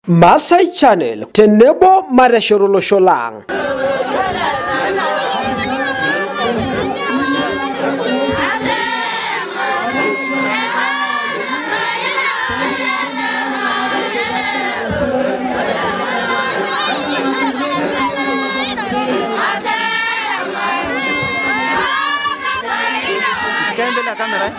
Masai Channel tenebo mareshorolo sholang. Scan la cámara.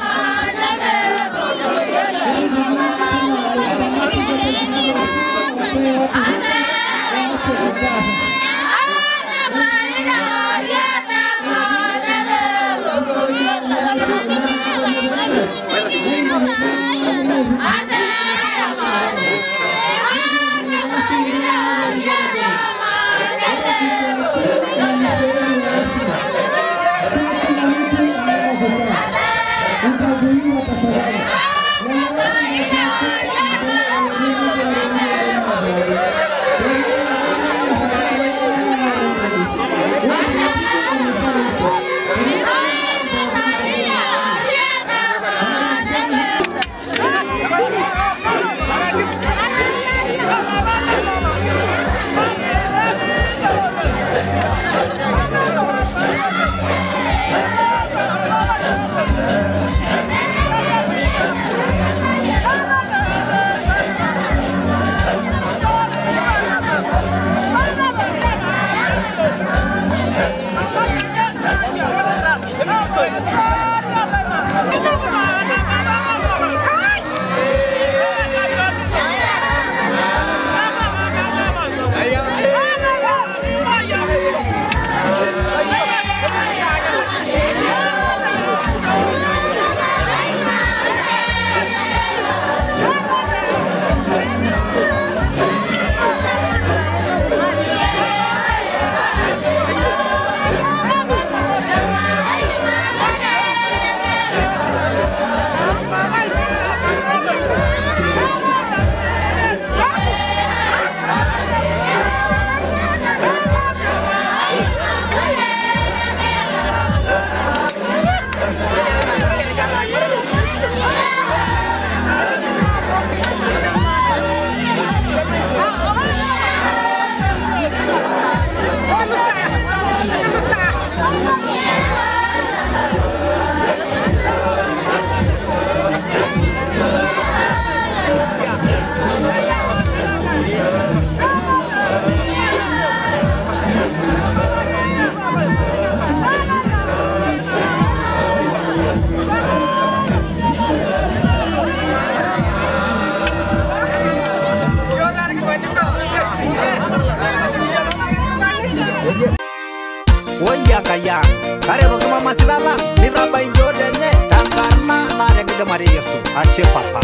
Oya kaya, kare roke mama silala, niraba injode nye, tankarna na rengide mari Yesu, ashe papa.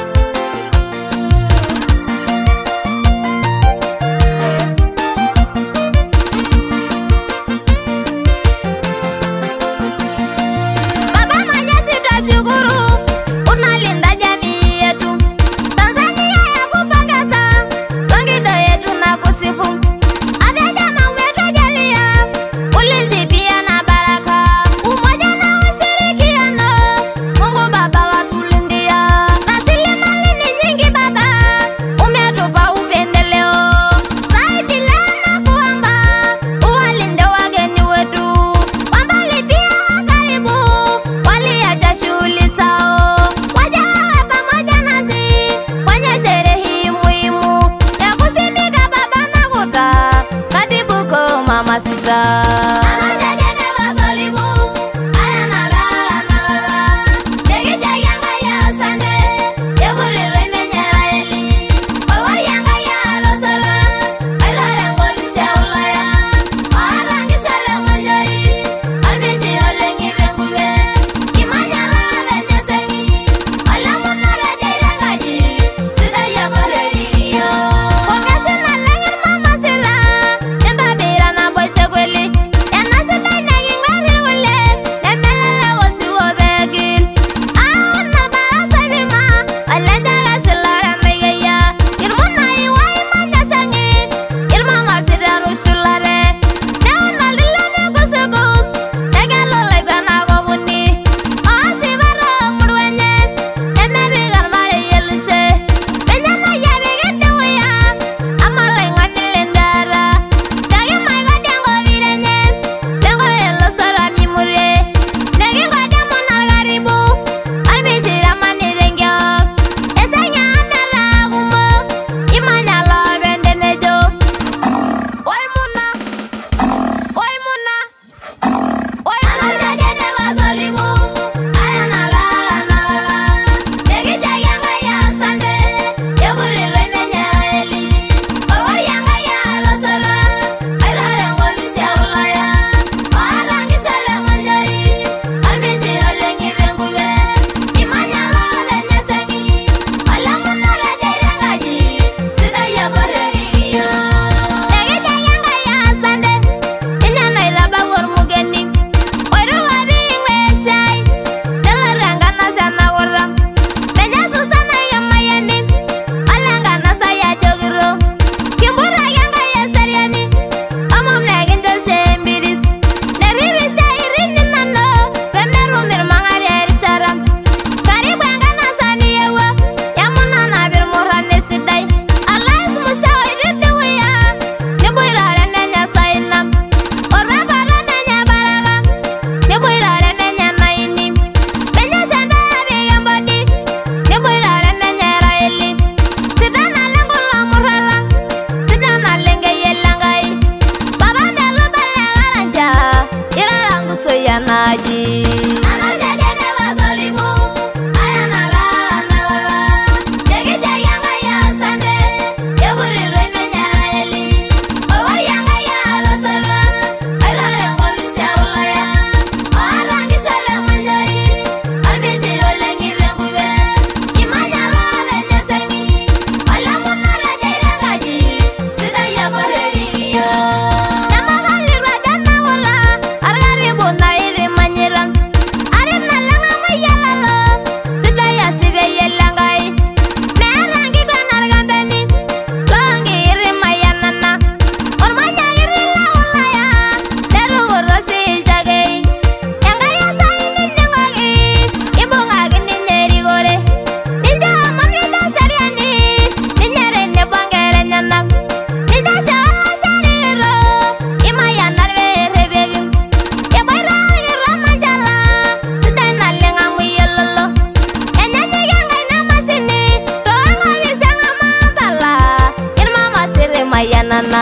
Baba Mwenyezi twashukuru, unalinda jamii yetu. Tanzania ya kupongeza, Longido yetu na kusifu. Afya njema umetujalia, ulinzi pia na baraka. Umoja na ushirikiano, Mungu Baba watulindia. Na mayanana.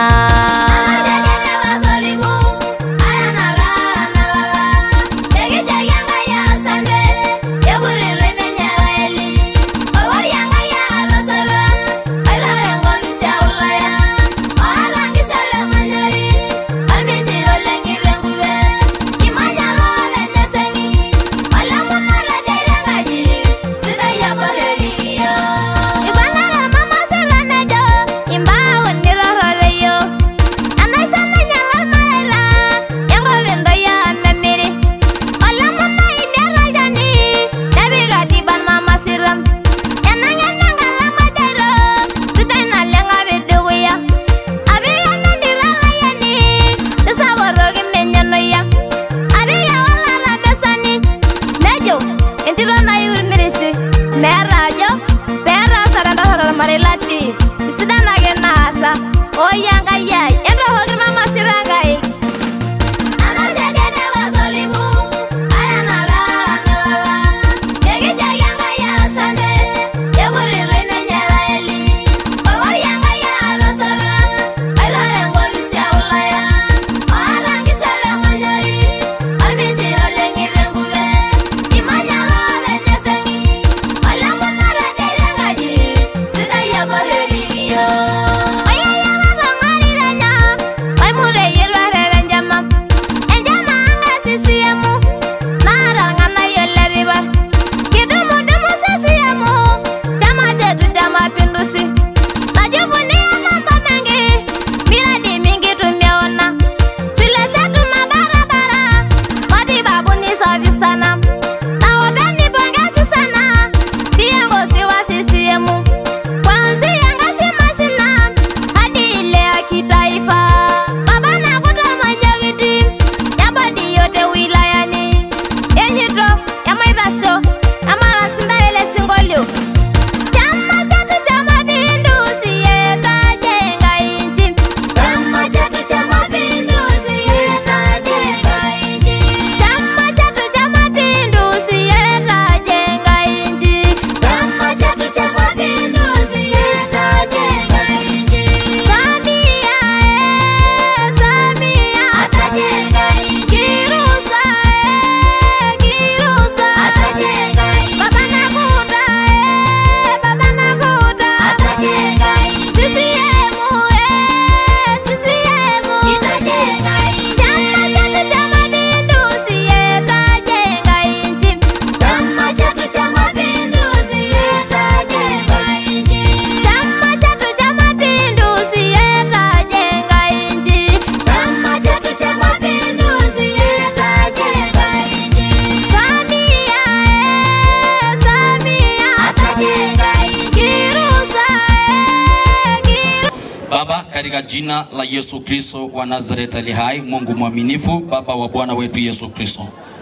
Baba, katika jina la Yesu Kristo wa Nazareth ali hai, Mungu mwaminifu, Baba wa Bwana wetu Yesu Kristo,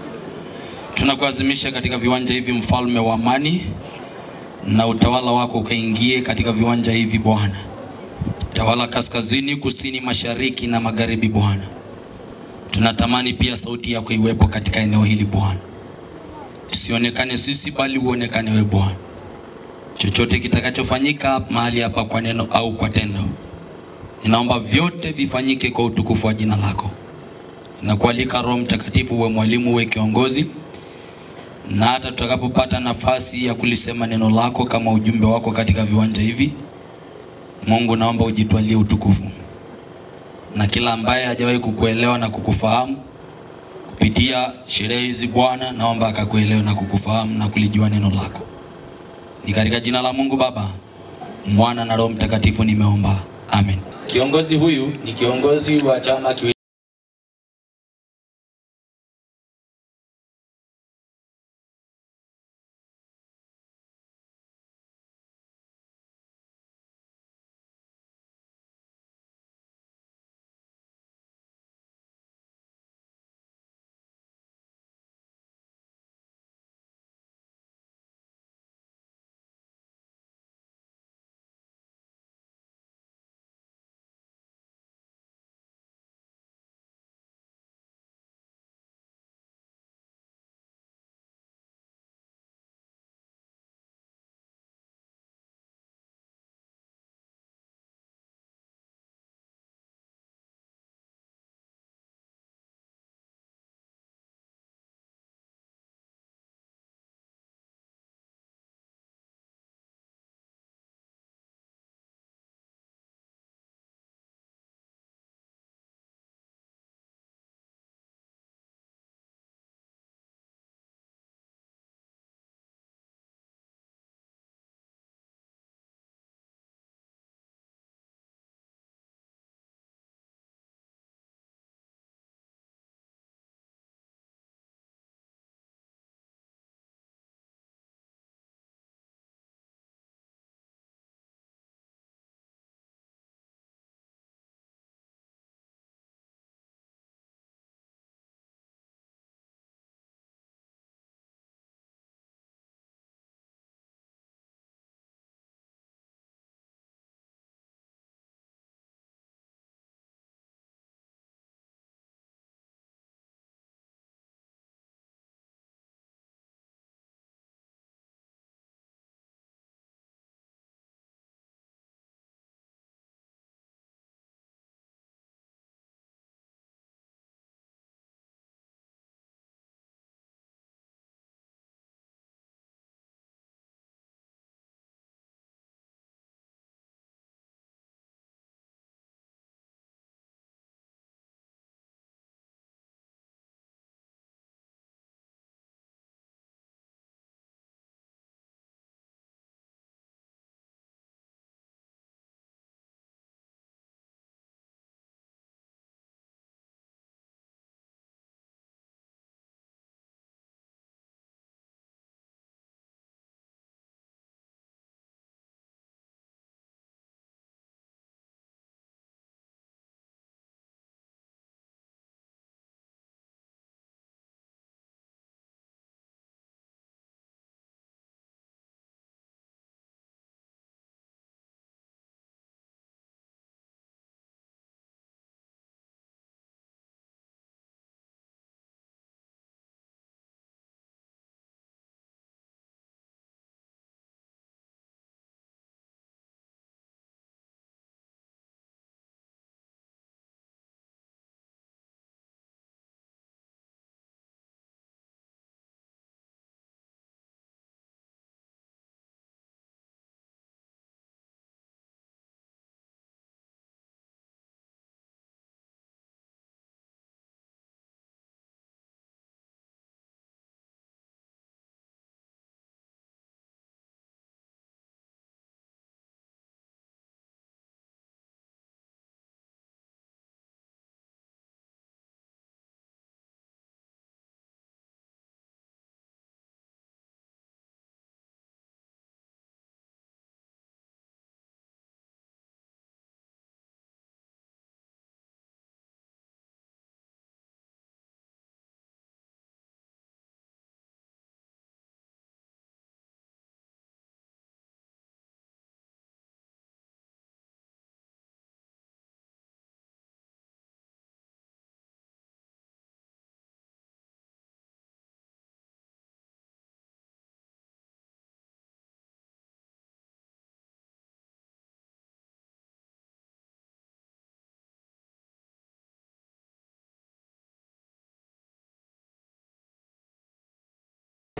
tunakuazimisha katika viwanja hivi, mfalme wa amani, na utawala wako ukaingie katika viwanja hivi Bwana. Tawala kaskazini, kusini, mashariki na magharibi Bwana. Tunatamani pia sauti yako iwepo katika eneo hili Bwana. Tusionekane sisi bali uonekane wewe Bwana. Chochote kitakachofanyika mahali hapa kwa neno au kwa tendo, ninaomba vyote vifanyike kwa utukufu wa jina lako. Ninakualika Roho Mtakatifu uwe mwalimu, uwe kiongozi, na hata tutakapopata nafasi ya kulisema neno lako kama ujumbe wako katika viwanja hivi, Mungu naomba ujitwalie utukufu. Na kila ambaye hajawahi kukuelewa na kukufahamu kupitia sherehe hizi Bwana, naomba akakuelewe na kukufahamu na kulijua neno lako. Ni katika jina la Mungu Baba, Mwana na Roho Mtakatifu nimeomba. Amen. Kiongozi huyu ni kiongozi wa chama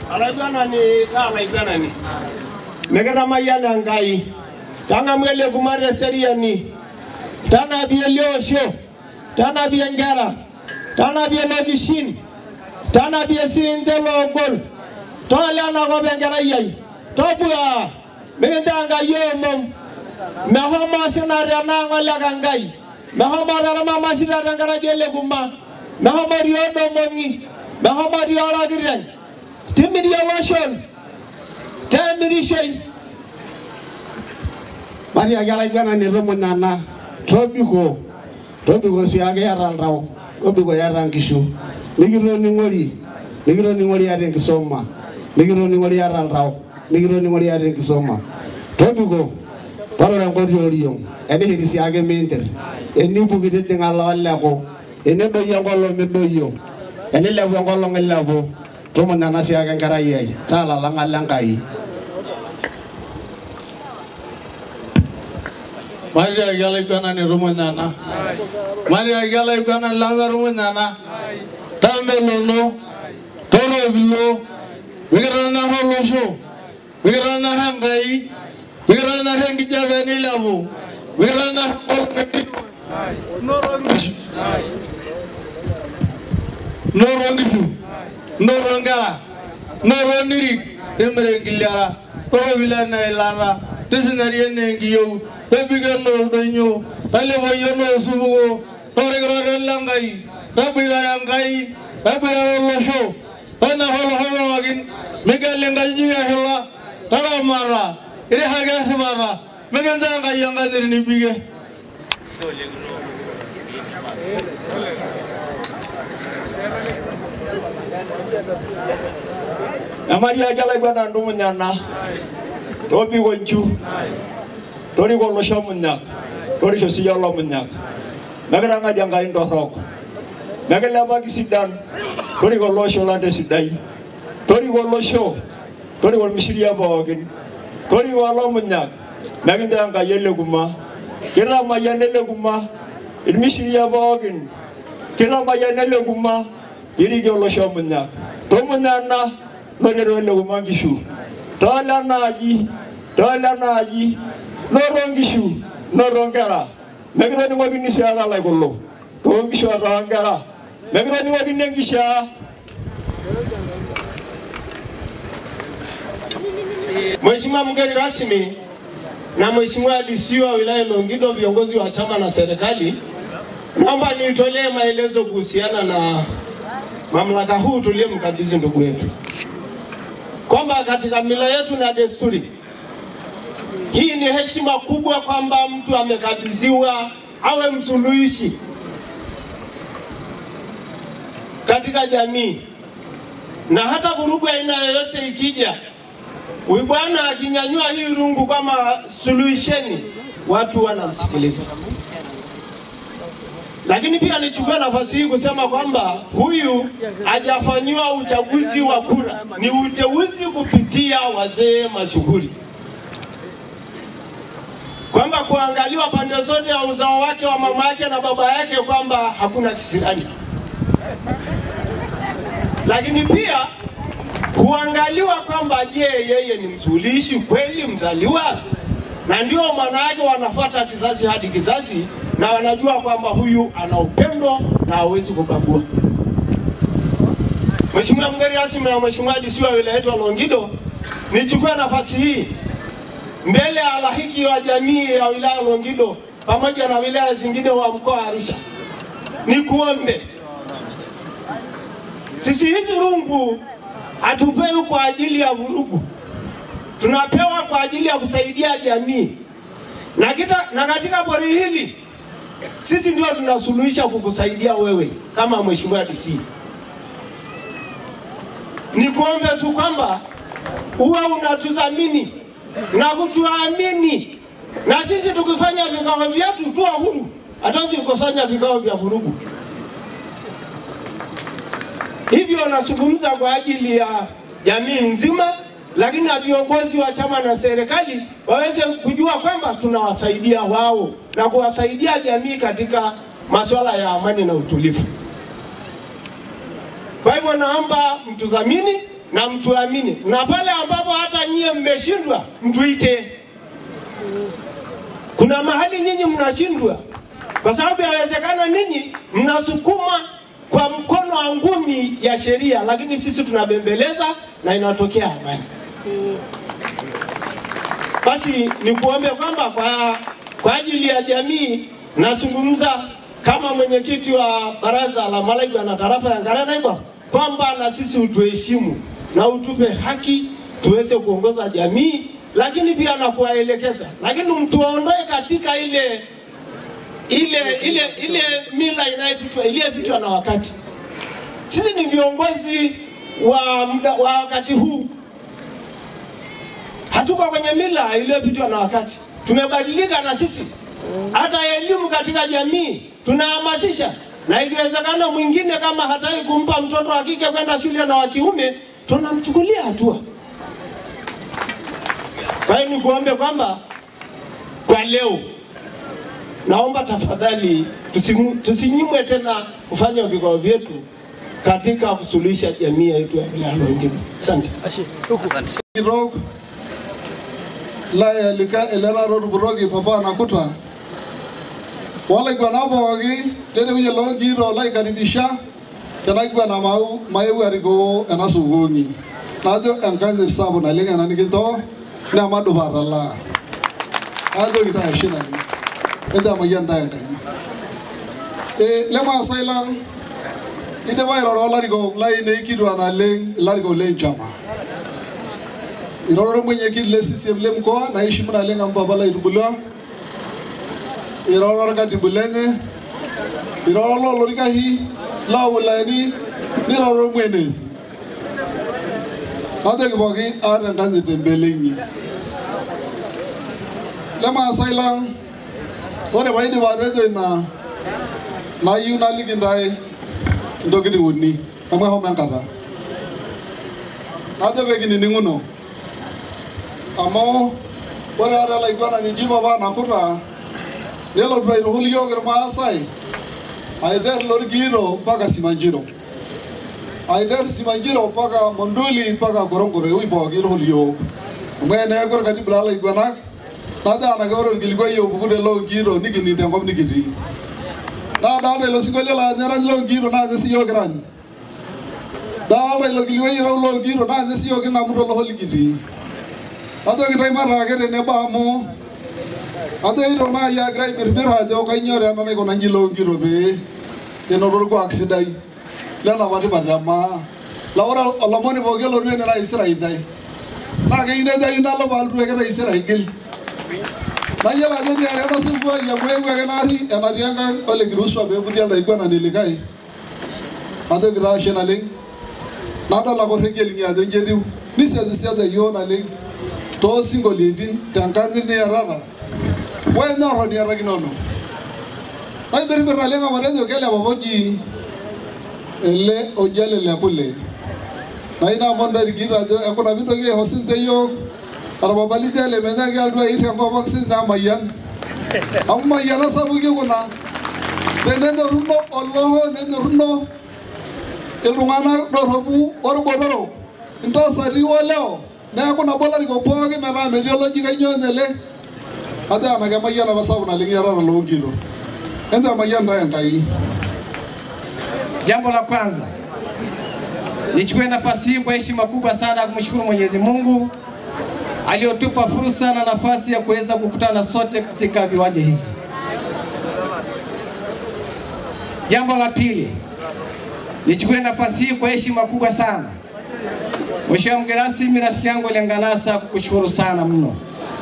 Alaigwanani alaigwanani megera mayana ngai tanga mwele kumare seriani tana bielosho tana biengara tana bielokishin tana biesintelo gol tola na go bengara yai tobua megentanga yomom mehoma sinare na ngala gangai mehoma rama masira ngara gele kuma mehoma riodo mongi mehoma riora giren timidi yawashon temiri shay Maria gala gana ni romo nana tobiko siage yaran raw tobiko yaran kishu migiro ni ngori yaren kisoma migiro ni ngori yaran raw migiro ni ngori yaren kisoma tobiko paro ran gori oriyo ene hiri siage menter eni bugide ngala wala ko ene do yangolo medoyo ene lewo ngolo ngelabo romo nana siage ngara yeye tala langalangai Maria gala igana ni rumunana. Maria gala igana langa rumunana. Tamelono, toro bilo, bigirana holosho, bigirana hangai, bigirana hangi javani labu, bigirana norongara, noronirik, emerengilara, toro bilana ilara, tisinari nengiyo. Tabigan no donyo, talebayo no subugo, toregra langai, tabira langai, tabira losho, tana holo agin, mega lengaji hela, taramara, ire hagasmara, meganda gayanga dirni bige. Amaria gala gwana ndumunyana, tobi wonchu. Tori ko lo shamunya tori so siya lo munya magara nga janga indo rok magala ba kisidan tori ko lo sholande sidai tori ko lo sho tori ko misiria bogin tori ko lo munya maginda nga yelle guma kira ma yanele guma il misiria bogin kira ma yanele guma iri ko lo shamunya to munya na no dero le guma gishu tola naji Norongishu, norongara. Megro ni wagi ni siara la gollo. Tongishu arangara. Megro ni wagi nengisha. Mheshimiwa mgeni rasmi na Mheshimiwa DC wa wilaya Longido, viongozi wa chama na serikali, naomba nitolee maelezo kuhusiana na mamlaka huu tuliyomkabidhi ndugu yetu, kwamba katika mila yetu na desturi hii ni heshima kubwa kwamba mtu amekabidhiwa awe msuluhishi katika jamii, na hata vurugu aina yoyote ikija, huyu bwana akinyanyua hii rungu kama suluhisheni, watu wanamsikiliza. Lakini pia nichukue nafasi hii kusema kwamba huyu hajafanyiwa uchaguzi wa kura, ni uteuzi kupitia wazee mashuhuri, kwamba kuangaliwa pande zote ya uzao wake wa mama yake na baba yake kwamba hakuna kisirani, lakini pia kuangaliwa kwamba je, yeye ni msuluhishi kweli mzaliwa, na ndio maana yake wanafuata kizazi hadi kizazi, na wanajua kwamba huyu ana upendo na hawezi kubagua. Mheshimiwa mgeni rasmi na Mheshimiwa DC wa wilaya yetu Longido, nichukue nafasi hii mbele ya halaiki wa jamii ya wilaya Longido pamoja na wilaya zingine wa mkoa wa Arusha, nikuombe, sisi hizi rungu hatupewi kwa ajili ya vurugu, tunapewa kwa ajili ya kusaidia jamii, na katika pori hili sisi ndio tunasuluhisha kukusaidia wewe kama Mheshimiwa DC. Nikuombe tu kwamba uwe unatudhamini na kutuamini, na sisi tukifanya vikao vyetu tu huru, hatuwezi kukusanya vikao vya vurugu. Hivyo nazungumza kwa ajili ya jamii nzima, lakini na viongozi wa chama na serikali waweze kujua kwamba tunawasaidia wao na kuwasaidia jamii katika masuala ya amani na utulivu. Kwa hivyo naomba mtudhamini na mtuamini, na pale ambapo hata nyie mmeshindwa mtuite. Kuna mahali nyinyi mnashindwa kwa sababu yawezekana ninyi mnasukuma kwa mkono wa ngumi ya sheria, lakini sisi tunabembeleza na inatokea amani. Basi nikuombe kwamba kwa ajili ya jamii nazungumza kama mwenyekiti wa baraza la Malaigwa na tarafa ya Ngarenaigwa kwamba na sisi utuheshimu na utupe haki tuweze kuongoza jamii, lakini pia na kuwaelekeza, lakini mtuondoe katika ile mila inayopitwa na wakati. Sisi ni viongozi wa wakati huu. Hatuko kwenye mila iliyopitwa na wakati. Tumebadilika na sisi. Hata elimu katika jamii tunahamasisha, na ikiwezekana mwingine kama hataki kumpa mtoto wa kike kwenda shule na wa kiume tunamchukulia hatua. Kwa hiyo nikuombe kwamba kwa leo naomba tafadhali tusinyimwe tena kufanya vikao vyetu katika kusuluhisha jamii yetu ya wilaya Longido. Asante. Asante. La yalika elera roburogi papa nakuta. Wala kwa nabogi tena kwenye Longido la ikaribisha tena kwa na mau arigo anasuguni. Nado angani sabu na lenga na nikito na madu barala. Nado kita shina ni. Enda mayanda yanga. Lema sailang ide bayro larigo la ine kidwa na larigo lenjama. Iroro mwenye kile sisi vile mkoa na heshima na lenga mbaba la irubula. Iroro kati bulene. Iroro lorika hii la ulani niroro mwenezi. Nado kibogi ara ngani pembelingi. Lema sailang ore baidi baredo na yuna ligindai ndogidi woni amwe ho mankata ado begini ninguno amo ore ara la igwana ni jiba bana kura nelo drai rohuli yoger maasai aider lorgiro paka simanjiro aider simanjiro paka monduli paka gorongore ui bogi rohuli yo mene gor kadi blala igwana nada ana goro gilgo yo bugude lo giro nigini de ngom nigidi da lo singole la nyaran lo giro na desi yo gran da lo gilgo yo lo giro na desi yo ngam ro lo holigidi ado ki tay mara gere ne ba mo ado iro na ya grai birbir ha jo kay nyore na ko nanji lo giro be te no ro ko accident la na wari badama la ora lo moni bo gelo ru ne na israel dai na ga ine dai na lo bal ru ga israel gel Naya la jadi arena subuh yang gue enari yang kan oleh geruswa be budi anda iguana nilikai. Ada gerasya naling. Nada la ko regeli nya do jeri ni se yo naling. To singolidin tangkan ni arara. Wa na ro ni aragi nono. Ay beri naling amare do kele baboji. Elle ojale le apule. Naina mondari gira do ekona bido ge hosinte yo. Araba bali jale mena gal do iri ko vaksin na mayan amma yana sabu ge gona tenen runo Allah nen runo elungana do robu or bodoro into sari waleo na ko na bolari ko poge mena meteorology ga nyonele ada na ga mayana na sabu na lingi rara longilo enda mayanda yangai. Jambo la kwanza nichukue nafasi hii kwa heshima kubwa sana kumshukuru Mwenyezi Mungu aliotupa fursa na nafasi ya kuweza kukutana sote katika viwanja hizi. Jambo la pili, nichukue nafasi hii kwa heshima kubwa sana Mheshimiwa mgeni rasmi, rafiki yangu Lenganasa, kukushukuru sana mno.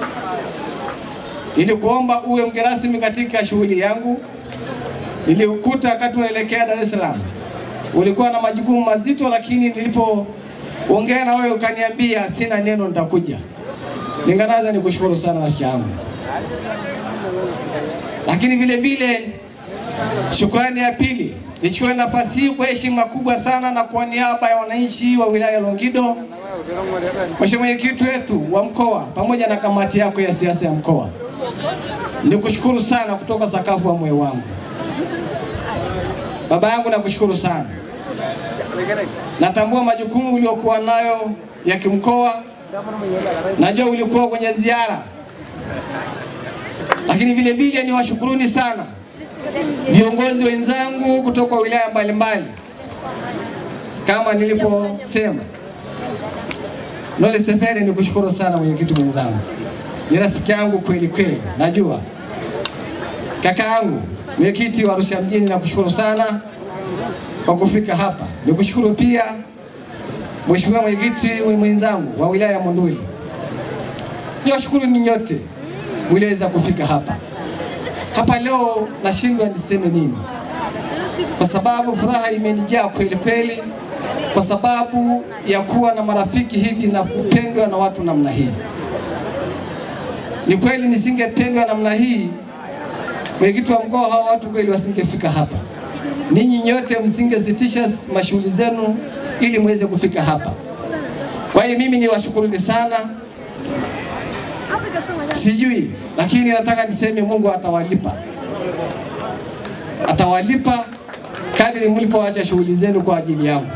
Nilikuomba uwe mgeni rasmi katika shughuli yangu. Nilikukuta wakati tunaelekea Dar es Salaam. Ulikuwa na majukumu mazito, lakini nilipoongea na wewe ukaniambia sina neno nitakuja. Lenganasa, nikushukuru sana rafiki yangu. Lakini vile vile shukrani ya pili, nichukue nafasi hii kwa heshima kubwa sana na kwa niaba ya wananchi wa wilaya Longido, Mheshimiwa mwenyekiti wetu wa mkoa pamoja na kamati yako ya siasa ya mkoa, nikushukuru sana kutoka sakafu ya moyo wangu. Baba yangu, nakushukuru sana. Natambua majukumu uliokuwa nayo ya kimkoa. Najua ulikuwa kwenye ziara. Lakini vile vile ni washukuruni sana viongozi wenzangu kutoka wilaya mbalimbali. Kama niliposema, Nole Sefere ni kushukuru sana mwenyekiti mwenzangu. Ni rafiki yangu kweli kweli, najua. Kaka yangu mwenyekiti wa Arusha mjini, na kushukuru sana kwa kufika hapa. Nikushukuru pia mheshimiwa mwenyekiti mwenzangu wa wilaya ya Monduli. Niwashukuru ninyi nyote mliweza kufika hapa. Hapa leo nashindwa niseme nini, kwa sababu furaha imenijaa kweli kweli, kwa sababu ya kuwa na marafiki hivi na kupendwa na watu namna hii. Ni kweli nisingependwa namna hii, mwenyekiti wa mkoa, hawa watu kweli wasingefika hapa. Ninyi nyote msingesitisha mashughuli zenu ili muweze kufika hapa. Kwa hiyo mimi niwashukuruni sana. Sijui, lakini nataka niseme Mungu atawalipa. Atawalipa kadri mlipoacha shughuli zenu kwa ajili yangu.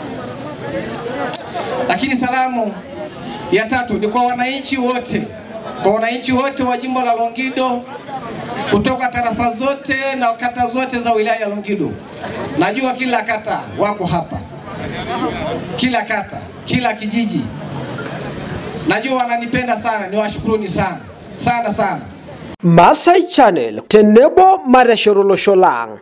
Lakini salamu ya tatu ni kwa wananchi wote. Kwa wananchi wote wa jimbo la Longido, kutoka tarafa zote na kata zote za wilaya ya Longido. Najua kila kata wako hapa. Kila kata, kila kijiji. Najua wananipenda sana, niwashukuruni sana. Sana sana. Masai Channel tenebo Mareshorolo Sholang.